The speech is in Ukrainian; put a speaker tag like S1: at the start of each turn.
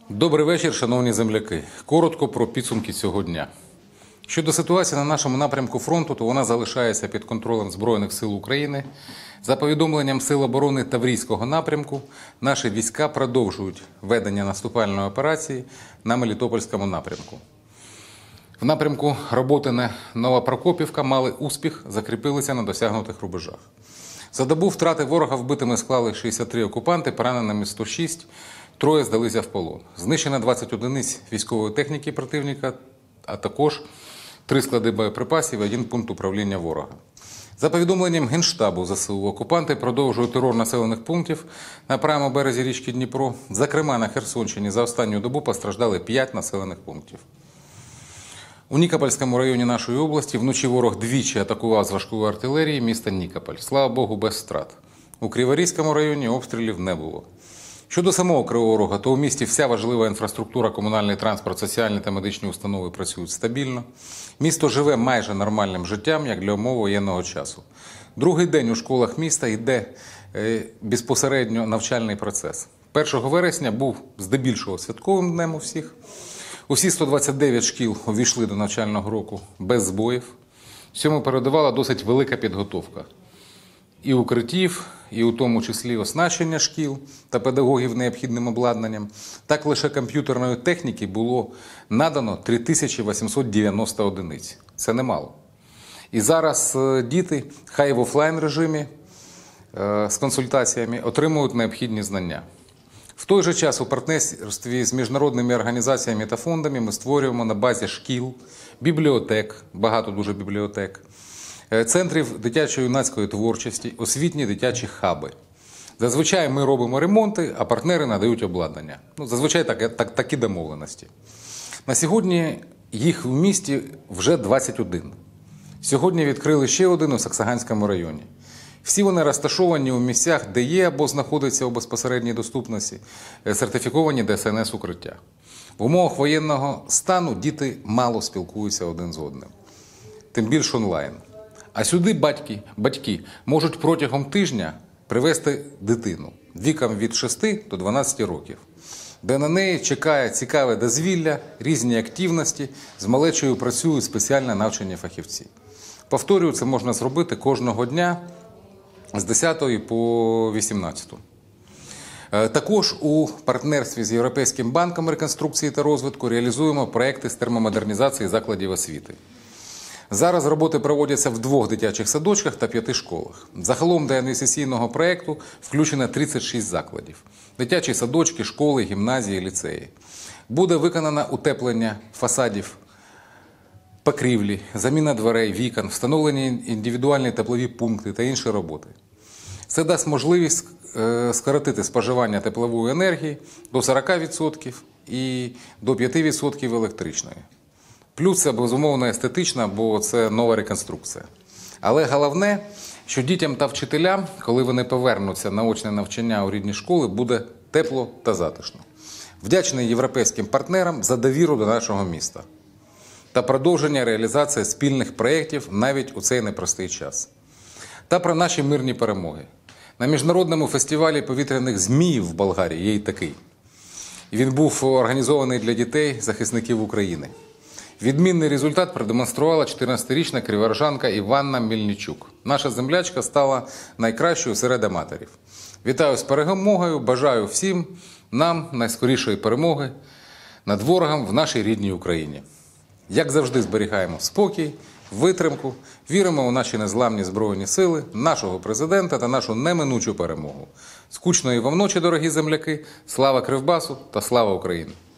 S1: Добрий вечір, шановні земляки. Коротко про підсумки цього дня. Щодо ситуації на нашому напрямку фронту, то вона залишається під контролем Збройних сил України. За повідомленням Сил оборони Таврійського напрямку, наші війська продовжують ведення наступальної операції на Мелітопольському напрямку. В напрямку Роботине Новопрокопівка мали успіх, закріпилися на досягнутих рубежах. За добу втрати ворога вбитими склали 63 окупанти, пораненими 106, троє здалися в полон. Знищено 20 одиниць військової техніки противника, а також 3 склади боєприпасів і 1 пункт управління ворога. За повідомленням Генштабу ЗСУ, окупанти продовжують терор населених пунктів на правому березі річки Дніпро. Зокрема, на Херсонщині за останню добу постраждали 5 населених пунктів. У Нікопольському районі нашої області вночі ворог двічі атакував з важкої артилерії місто Нікополь. Слава Богу, без втрат. У Криворізькому районі обстрілів не було. Щодо самого Кривого Рога, то у місті вся важлива інфраструктура, комунальний транспорт, соціальні та медичні установи працюють стабільно. Місто живе майже нормальним життям, як для умов воєнного часу. Другий день у школах міста йде безпосередньо навчальний процес. 1 вересня був здебільшого святковим днем у всіх. Усі 129 шкіл увійшли до навчального року без збоїв. Цьому передувала досить велика підготовка. І укриттів, і у тому числі оснащення шкіл та педагогів необхідним обладнанням. Так лише комп'ютерної техніки було надано 3890 одиниць. Це немало. І зараз діти, хай в офлайн режимі, з консультаціями, отримують необхідні знання. В той же час у партнерстві з міжнародними організаціями та фондами ми створюємо на базі шкіл, бібліотек, багато дуже бібліотек, центрів дитячо-юнацької творчості, освітні дитячі хаби. Зазвичай ми робимо ремонти, а партнери надають обладнання. Зазвичай такі домовленості. На сьогодні їх в місті вже 21. Сьогодні відкрили ще один у Саксаганському районі. Всі вони розташовані у місцях, де є або знаходяться у безпосередній доступності сертифіковані ДСНС укриття. В умовах воєнного стану діти мало спілкуються один з одним. Тим більше онлайн. А сюди батьки можуть протягом тижня привезти дитину віком від 6 до 12 років, де на неї чекає цікаве дозвілля, різні активності, з малечою працюють спеціально навчені фахівці. Повторюю, це можна зробити кожного дня з 10 по 18. Також у партнерстві з Європейським банком реконструкції та розвитку реалізуємо проекти з термомодернізації закладів освіти. Зараз роботи проводяться в 2 дитячих садочках та 5 школах. Загалом до інвестиційного проєкту включено 36 закладів. Дитячі садочки, школи, гімназії, ліцеї. Буде виконано утеплення фасадів, покрівлі, заміна дверей, вікон, встановлені індивідуальні теплові пункти та інші роботи. Це дасть можливість скоротити споживання теплової енергії до 40% і до 5% електричної. Плюс це, безумовно, естетично, бо це нова реконструкція. Але головне, що дітям та вчителям, коли вони повернуться на очне навчання у рідні школи, буде тепло та затишно. Вдячний європейським партнерам за довіру до нашого міста та продовження реалізації спільних проєктів навіть у цей непростий час. Та про наші мирні перемоги. На міжнародному фестивалі повітряних зміїв в Болгарії є й такий. Він був організований для дітей, захисників України. Відмінний результат продемонструвала 14-річна криворожанка Іванна Мельничук. Наша землячка стала найкращою серед аматорів. Вітаю з перемогою, бажаю всім нам найскорішої перемоги над ворогом в нашій рідній Україні. Як завжди, зберігаємо спокій, витримку, віримо у наші незламні Збройні сили, нашого президента та нашу неминучу перемогу. Скучної вам ночі, дорогі земляки, слава Кривбасу та слава Україні!